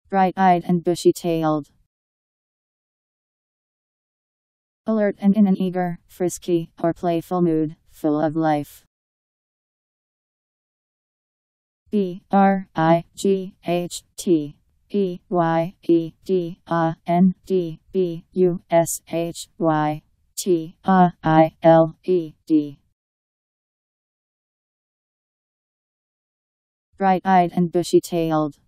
Bright-eyed and bushy-tailed. Alert and in an eager, frisky, or playful mood, full of life. BRIGHTEDBUSHYTILED. Bright-eyed and bushy-tailed.